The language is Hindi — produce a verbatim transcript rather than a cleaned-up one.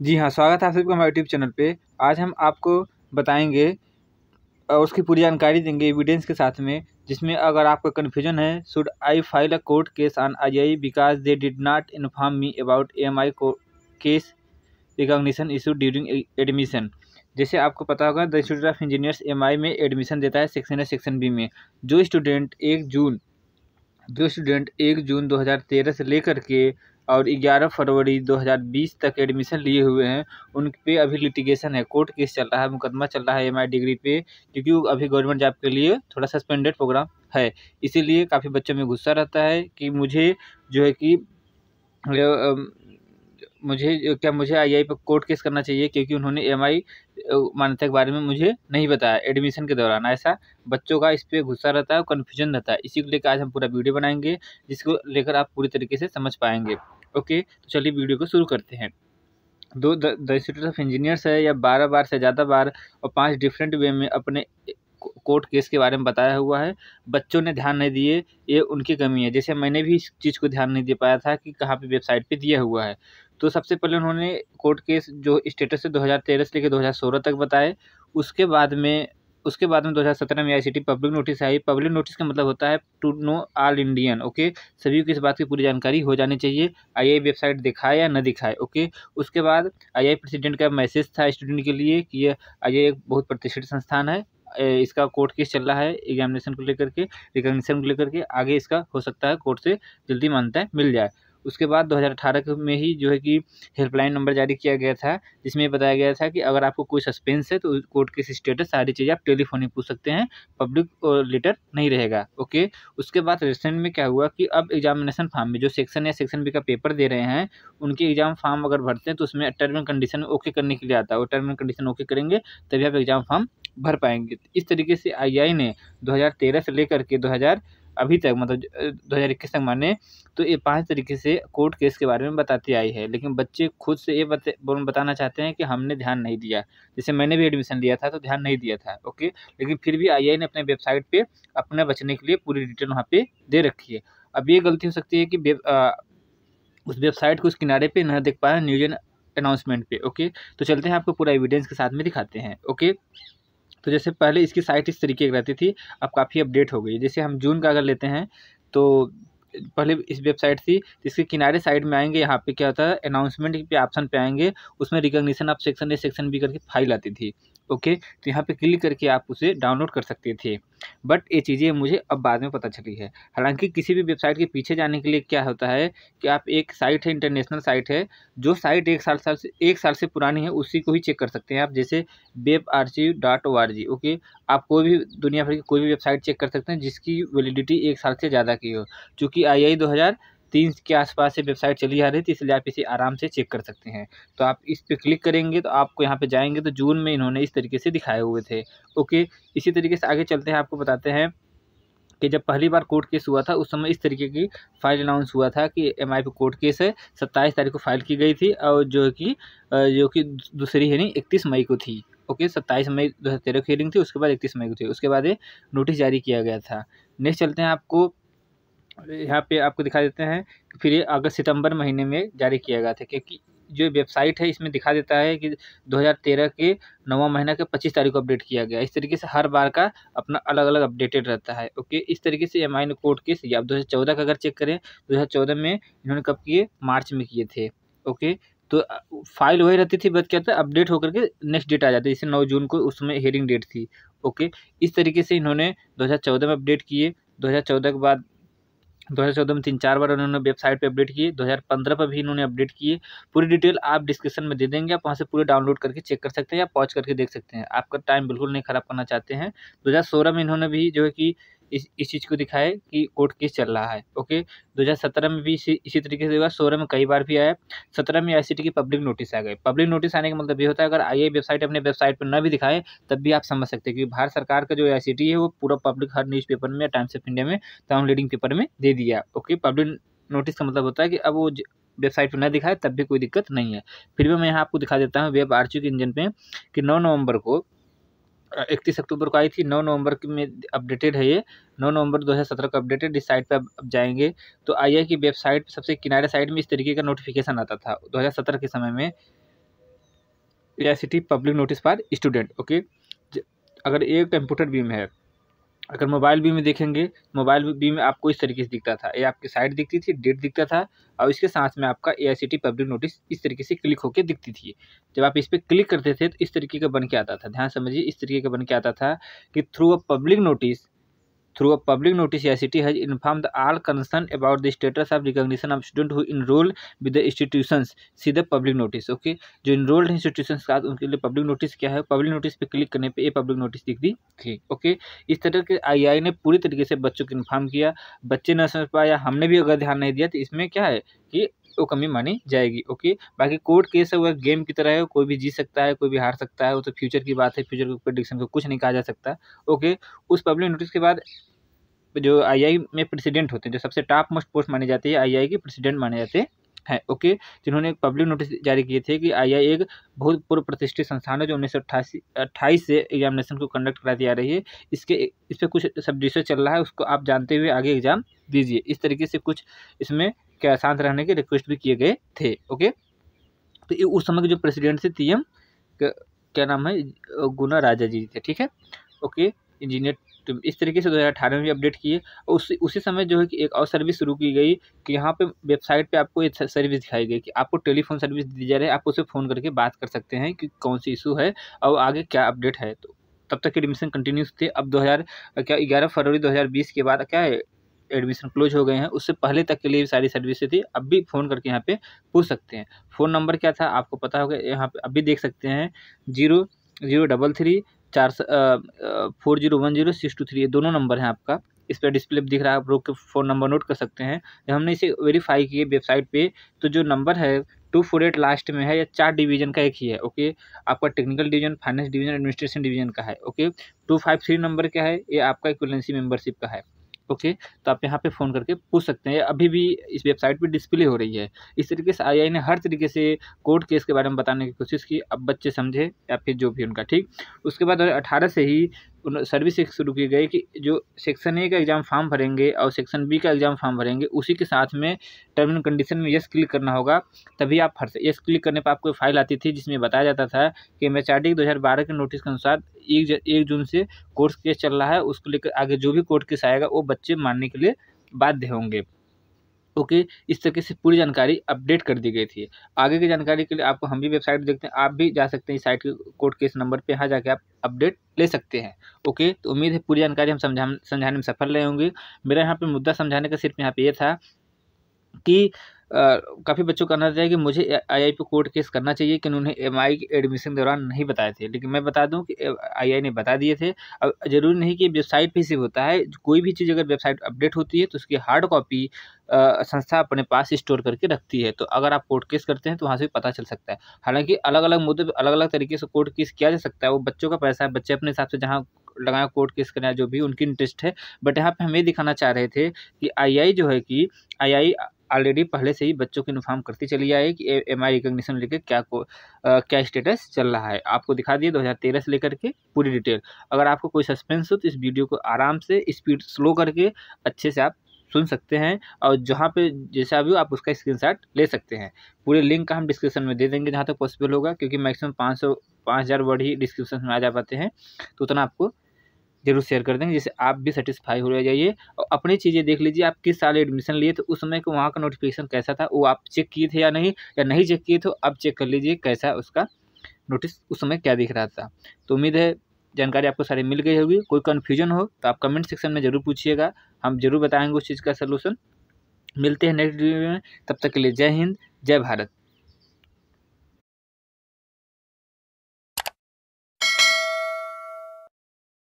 जी हाँ, स्वागत है आप सभी का हमारे यूट्यूब चैनल पे। आज हम आपको बताएँगे और उसकी पूरी जानकारी देंगे एविडेंस के साथ में, जिसमें अगर आपको कन्फ्यूजन है, should I file a court case on II because they did not inform me about AMI को case recognition issued during a admission. जैसे आपको पता होगा the institute of engineers AMI में एडमिशन देता है सेक्शन ए, सेक्शन बी में। जो स्टूडेंट एक जून जो स्टूडेंट एक जून दो हज़ार तेरह से लेकर के और ग्यारह फरवरी दो हज़ार बीस तक एडमिशन लिए हुए हैं, उन पे अभी लिटिगेशन है, कोर्ट केस चल रहा है, मुकदमा चल रहा है एमआई डिग्री पे, क्योंकि वो अभी गवर्नमेंट जॉब के लिए थोड़ा सस्पेंडेड प्रोग्राम है। इसीलिए काफ़ी बच्चों में गुस्सा रहता है कि मुझे जो है कि अ, मुझे क्या मुझे आईआई पे कोर्ट केस करना चाहिए, क्योंकि उन्होंने एमआई मान्यता के बारे में मुझे नहीं बताया एडमिशन के दौरान। ऐसा बच्चों का इस पे गुस्सा रहता है और कन्फ्यूजन रहता है। इसी को लेकर आज हम पूरा वीडियो बनाएंगे, जिसको लेकर आप पूरी तरीके से समझ पाएंगे। ओके, तो चलिए वीडियो को शुरू करते हैं। दो द इंस्टीट्यूट ऑफ इंजीनियर्स है या बारह बार से ज़्यादा बार और पांच डिफरेंट वे में अपने कोर्ट केस के बारे में बताया हुआ है। बच्चों ने ध्यान नहीं दिए, ये उनकी कमी है। जैसे मैंने भी इस चीज़ को ध्यान नहीं दे पाया था कि कहाँ पे वेबसाइट पे दिया हुआ है। तो सबसे पहले उन्होंने कोर्ट केस जो स्टेटस है दो हज़ार तेरह से लेकर दो हज़ार सोलह तक बताए। उसके बाद में उसके बाद में दो हज़ार सत्रह में आईसीटी पब्लिक नोटिस आई। पब्लिक नोटिस का मतलब होता है to know all Indian. Okay, सभी को इस बात की पूरी जानकारी हो जानी चाहिए, आईआई वेबसाइट दिखाए या न दिखाए। ओके, उसके बाद आईआई प्रेसिडेंट का मैसेज था स्टूडेंट के लिए कि ये आईआई एक बहुत प्रतिष्ठित संस्थान है, इसका कोर्ट केस चल रहा है एग्जामिनेशन को लेकर के, रिकॉग्निशन को लेकर के, आगे इसका हो सकता है कोर्ट से जल्दी मान्यता मिल जाए। उसके बाद दो हज़ार अठारह में ही जो है कि हेल्पलाइन नंबर जारी किया गया था, जिसमें बताया गया था कि अगर आपको कोई सस्पेंस है तो कोर्ट केस स्टेटस सारी चीज़ें आप टेलीफोनिक पूछ सकते हैं, पब्लिक लेटर नहीं रहेगा। ओके, उसके बाद रिसेंट में क्या हुआ कि अब एग्जामिनेशन फॉर्म में जो सेक्शन या सेक्शन बी का पेपर दे रहे हैं, उनके एग्जाम फॉर्म अगर भरते हैं तो उसमें टर्म एंड कंडीशन ओके करने के लिए आता है। वो टर्म एंड कंडीशन ओके करेंगे तभी आप एग्जाम फॉर्म भर पाएंगे। इस तरीके से आईआई ने दो हज़ार तेरह से लेकर के दो हज़ार अभी तक मतलब दो हज़ार इक्कीस तक माने तो ये पांच तरीके से कोर्ट केस के बारे में बताती आई है। लेकिन बच्चे खुद से ये बत, बताना चाहते हैं कि हमने ध्यान नहीं दिया। जैसे मैंने भी एडमिशन लिया था तो ध्यान नहीं दिया था। ओके, लेकिन फिर भी आईआई ने अपने वेबसाइट पे अपने बचने के लिए पूरी डिटेल वहाँ पे दे रखी है। अब ये गलती हो सकती है कि आ, उस वेबसाइट को उस किनारे पे न देख पाए न्यूज अनाउंसमेंट पे। ओके, तो चलते हैं, आपको पूरा एविडेंस के साथ में दिखाते हैं। ओके, तो जैसे पहले इसकी साइट इस तरीके की रहती थी, अब काफ़ी अपडेट हो गई। जैसे हम जून का अगर लेते हैं तो पहले इस वेबसाइट थी, इसके किनारे साइड में आएंगे, यहाँ पे क्या होता है अनाउंसमेंट पे ऑप्शन पे आएंगे, उसमें recognition of section A section B करके फाइल आती थी। ओके, तो यहाँ पे क्लिक करके आप उसे डाउनलोड कर सकते थे। बट ये चीज़ें मुझे अब बाद में पता चली है। हालांकि किसी भी वेबसाइट के पीछे जाने के लिए क्या होता है कि आप एक साइट है, इंटरनेशनल साइट है, जो साइट एक साल साल से एक साल से पुरानी है उसी को ही चेक कर सकते हैं आप। जैसे web archive dot O R G. Okay, आप कोई भी दुनिया भर की कोई भी वेबसाइट चेक कर सकते हैं जिसकी वैलिडिटी एक साल से ज़्यादा की हो। चूँकि आईआई दो हज़ार तीन के आसपास से वेबसाइट चली आ रही थी, इसलिए आप इसे आराम से चेक कर सकते हैं। तो आप इस पे क्लिक करेंगे तो आपको यहाँ पे जाएंगे तो जून में इन्होंने इस तरीके से दिखाए हुए थे। ओके, इसी तरीके से आगे चलते हैं, आपको बताते हैं कि जब पहली बार कोर्ट केस हुआ था उस समय इस तरीके की फाइल अनाउंस हुआ था कि एमआई पे कोर्ट केस है। सत्ताईस तारीख को फाइल की गई थी और जो कि जो कि दूसरी हेयरिंग इकतीस मई को थी। ओके, सत्ताईस मई दो हज़ार तेरह की हेयरिंग थी, उसके बाद इकतीस मई को थी। उसके बाद ये नोटिस जारी किया गया था। नेक्स्ट चलते हैं, आपको यहाँ पे आपको दिखा देते हैं कि फिर ये अगस्त सितंबर महीने में जारी किया गया था, क्योंकि जो वेबसाइट है इसमें दिखा देता है कि दो हज़ार तेरह के नौवां महीना के पच्चीस तारीख को अपडेट किया गया। इस तरीके से हर बार का अपना अलग अलग अपडेटेड रहता है। ओके, इस तरीके से एमआई ने कोर्ट केस या दो हज़ार चौदह का अगर चेक करें, दो हज़ार चौदह में इन्होंने कब किए, मार्च में किए थे। ओके, तो फाइल वही रहती थी, बस क्या था अपडेट होकर के नेक्स्ट डेट आ जाती है, जैसे नौ जून को उसमें हेयरिंग डेट थी। ओके, इस तरीके से इन्होंने दो हज़ार चौदह में अपडेट किए। दो हज़ार चौदह के बाद दो हज़ार चौदह में तीन चार बार उन्होंने वेबसाइट पे अपडेट किए। दो हज़ार पंद्रह पर भी इन्होंने अपडेट किए। पूरी डिटेल आप डिस्क्रिप्शन में दे देंगे, आप वहाँ से पूरे डाउनलोड करके चेक कर सकते हैं या पॉज करके देख सकते हैं। आपका टाइम बिल्कुल नहीं खराब करना चाहते हैं। दो हज़ार सोलह में इन्होंने भी जो है कि इस इस चीज़ को दिखाया कि कोर्ट केस चल रहा है। ओके, दो हज़ार सत्रह में भी इसी इसी तरीके से हुआ, सोलह में कई बार भी आया, सत्रह में आईसीटी की पब्लिक नोटिस आ गई। पब्लिक नोटिस आने का मतलब ये होता है अगर आईआई वेबसाइट अपने वेबसाइट पर न भी दिखाए तब भी आप समझ सकते हैं कि भारत सरकार का जो आईसीटी है वो पूरा पब्लिक हर न्यूज़पेपर में, टाइम्स ऑफ इंडिया में, तमाम लीडिंग पेपर में दे दिया। ओके, पब्लिक नोटिस का मतलब होता है कि अब वो वेबसाइट पर न दिखाए तब भी कोई दिक्कत नहीं है। फिर भी मैं यहाँ आपको दिखा देता हूँ वेब आर्चिव के इंजन पे कि नौ नवंबर को इकतीस अक्टूबर को आई थी, नौ नवंबर में अपडेटेड है ये, नौ नवंबर दो हज़ार सत्रह को अपडेटेड। इस साइट पे अब जाएंगे तो आईआई की वेबसाइट सबसे किनारे साइड में इस तरीके का नोटिफिकेशन आता था दो हज़ार सत्रह के समय में A I C T public notice for student. Okay, अगर एक कंप्यूटर बी में है, अगर मोबाइल बी में देखेंगे, मोबाइल बी में आपको इस तरीके से दिखता था, ये आपकी साइट दिखती थी, डेट दिखता था, और इसके साथ में आपका A I C T public notice इस तरीके से क्लिक होकर दिखती थी। जब आप इस पर क्लिक करते थे तो इस तरीके का बन के आता था, ध्यान समझिए, इस तरीके का बन के आता था कि through a public notice Through a public notice, A I C T has informed all concerned about the status of recognition of student who enroll with the institutions. See the public notice. Okay, जो enrolled institutions का उनके लिए public notice क्या है, public notice पे क्लिक करने पे ये public notice दिखती थी। ओके, इस तरह के आई आई ने पूरी तरीके से बच्चों को इन्फॉर्म किया, बच्चे न समझ पाया, हमने भी अगर ध्यान नहीं दिया तो इसमें क्या है कि वो कमी मानी जाएगी। ओके, बाकी कोर्ट केस है वह गेम की तरह है, कोई भी जीत सकता है, कोई भी हार सकता है, वो तो फ्यूचर की बात है, फ्यूचर के प्रेडिक्शन को कुछ नहीं कहा जा सकता। ओके, उस पब्लिक नोटिस के बाद जो आई आई में प्रेसिडेंट होते हैं, जो सबसे टॉप मोस्ट पोस्ट मानी जाती है, आई आई के प्रेसिडेंट माने जाते हैं। ओके, जिन्होंने एक पब्लिक नोटिस जारी किए थे कि आई आई एक बहुत पूर्व प्रतिष्ठित संस्थान है जो उन्नीस सौ अट्ठासी अट्ठाईस से एग्जामिनेशन को कंडक्ट कराती आ रही है, इसके इस पर कुछ सब रिसर्च चल रहा है, उसको आप जानते हुए आगे एग्जाम दीजिए। इस तरीके से कुछ इसमें क्या शांत रहने के रिक्वेस्ट भी किए गए थे। ओके, तो ये उस समय के जो प्रेसिडेंट थे टी एम क्या नाम है, गुना राजा जी थे। ठीक है, ओके, इंजीनियर। तो इस तरीके से दो हज़ार अठारह में भी अपडेट किए, और उसी उसी समय जो है कि एक और सर्विस शुरू की गई कि यहाँ पे वेबसाइट पे आपको एक सर्विस दिखाई गई कि आपको टेलीफोन सर्विस दी जा रही है, आप उसे फ़ोन करके बात कर सकते हैं कि कौन सी इशू है और आगे क्या अपडेट है। तो तब तक एडमिशन कंटिन्यूस थे। अब दो हज़ार क्या ग्यारह फरवरी दो हज़ार बीस के बाद क्या है, एडमिशन क्लोज हो गए हैं, उससे पहले तक के लिए सारी सर्विसेज थी। अब भी फ़ोन करके यहाँ पे पूछ सकते हैं। फ़ोन नंबर क्या था आपको पता होगा, यहाँ पे अभी देख सकते हैं, जीरो जीरो डबल थ्री चार four zero one zero six two three, ये दोनों नंबर हैं आपका, इस पर डिस्प्ले दिख रहा है, आप रोक के फ़ोन नंबर नोट कर सकते हैं। जब हमने इसे वेरीफाई किए वेबसाइट पे, तो जो नंबर है टू फोर एट लास्ट में है, या चार डिवीजन का एक ही है। ओके, आपका technical division, finance division, administration division का है। Okay, two five three number क्या है, ये आपका इक्विवेलेंसी मेंबरशिप का है। ओके, तो आप यहाँ पे फ़ोन करके पूछ सकते हैं, अभी भी इस वेबसाइट पे डिस्प्ले हो रही है। इस तरीके से आई आई ने हर तरीके से कोर्ट केस के बारे में बताने की कोशिश की, अब बच्चे समझे या फिर जो भी उनका। ठीक, उसके बाद अठारह से ही सर्विस एक शुरू की गई कि जो सेक्शन ए का एग्ज़ाम फॉर्म भरेंगे और सेक्शन बी का एग्ज़ाम फॉर्म भरेंगे, उसी के साथ में टर्म एंड कंडीशन में यस क्लिक करना होगा, तभी आप भर सकते। यस क्लिक करने पर आपको फाइल आती थी जिसमें बताया जाता था कि एम एच आर डी दो हज़ार बारह के नोटिस के अनुसार एक एक जून से कोर्ट केस चल रहा है, उसको लेकर आगे जो भी कोर्ट केस आएगा वो बच्चे मानने के लिए बाध्य होंगे। ओके, इस तरीके से पूरी जानकारी अपडेट कर दी गई थी। आगे की जानकारी के लिए आपको हम भी वेबसाइट देखते हैं, आप भी जा सकते हैं इस साइट के कोर्ट केस नंबर पे, यहाँ जाके आप अपडेट ले सकते हैं। ओके, तो उम्मीद है पूरी जानकारी हम समझा समझाने में सफल रहे होंगे। मेरा यहाँ पे मुद्दा समझाने का सिर्फ यहाँ पे ये था कि काफ़ी बच्चों का नजर है कि मुझे आई आई पे कोर्ट केस करना चाहिए कि उन्होंने एम आई के एडमिशन के दौरान नहीं बताए थे, लेकिन मैं बता दूं कि आई आई ने बता दिए थे। अब जरूरी नहीं कि वेबसाइट पे सिर्फ होता है, कोई भी चीज़ अगर वेबसाइट अपडेट होती है तो उसकी हार्ड कॉपी संस्था अपने पास स्टोर करके रखती है, तो अगर आप कोर्ट केस करते हैं तो वहाँ से भी पता चल सकता है। हालांकि अलग अलग मुद्दे अलग अलग तरीके से कोर्ट केस किया जा सकता है, वो बच्चों का पैसा है, बच्चे अपने हिसाब से जहाँ लगाया कोर्ट केस करना है, जो भी उनकी इंटरेस्ट है। बट यहाँ पे हम ये दिखाना चाह रहे थे कि आई आई जो है कि आई आई ऑलरेडी पहले से ही बच्चों को इन्फॉर्म करती चली आई कि एम आई रिकॉग्निशन लेकर क्या को आ, क्या स्टेटस चल रहा है। आपको दिखा दिए दो हज़ार तेरह से लेकर के पूरी डिटेल। अगर आपको कोई सस्पेंस हो तो इस वीडियो को आराम से स्पीड स्लो करके अच्छे से आप सुन सकते हैं, और जहाँ पे जैसा भी हो आप उसका स्क्रीनशॉट ले सकते हैं। पूरे लिंक का हम डिस्क्रिप्शन में दे देंगे जहाँ तक पॉसिबल होगा, क्योंकि मैक्सिमम पाँच सौ पाँच हज़ार वर्ड ही डिस्क्रिप्शन में आ जा पाते हैं, तो उतना आपको जरूर शेयर कर देंगे जिससे आप भी सेटिस्फाई हो जाइए। और अपनी चीज़ें देख लीजिए, आप किस साल एडमिशन लिए तो उस समय को वहाँ का नोटिफिकेशन कैसा था, वो आप चेक किए थे या नहीं, या नहीं चेक किए तो अब चेक कर लीजिए कैसा उसका नोटिस उस समय क्या दिख रहा था। तो उम्मीद है जानकारी आपको सारी मिल गई होगी। कोई कन्फ्यूजन हो तो आप कमेंट सेक्शन में ज़रूर पूछिएगा, हम जरूर बताएंगे उस चीज़ का सलूशन। मिलते हैं नेक्स्ट वीडियो में, तब तक के लिए जय हिंद, जय भारत।